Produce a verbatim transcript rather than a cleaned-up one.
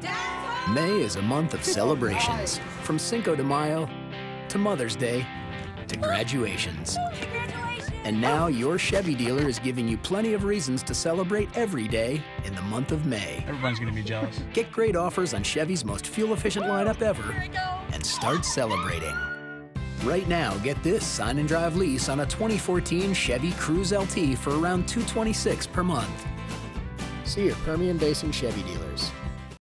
May is a month of celebrations, from Cinco de Mayo to Mother's Day to graduations. And now your Chevy dealer is giving you plenty of reasons to celebrate every day in the month of May. Everyone's gonna be jealous. Get great offers on Chevy's most fuel-efficient lineup ever and start celebrating. Right now, get this sign and drive lease on a twenty fourteen Chevy Cruze L T for around two hundred twenty-six dollars per month. See your Permian Basin Chevy dealers.